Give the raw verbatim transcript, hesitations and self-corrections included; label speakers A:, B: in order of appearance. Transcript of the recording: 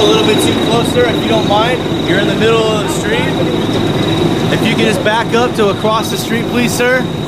A: a little bit too close, sir, if you don't mind. You're in the middle of the street. If you can just back up to across the street, please, sir.